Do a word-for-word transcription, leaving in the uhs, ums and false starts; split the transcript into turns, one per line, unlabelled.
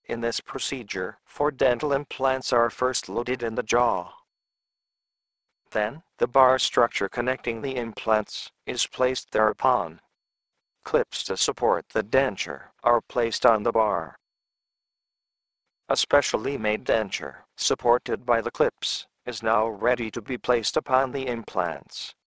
In this procedure, four dental implants are first loaded in the jaw. Then, the bar structure connecting the implants is placed thereupon. Clips to support the denture are placed on the bar. A specially made denture, supported by the clips, is now ready to be placed upon the implants.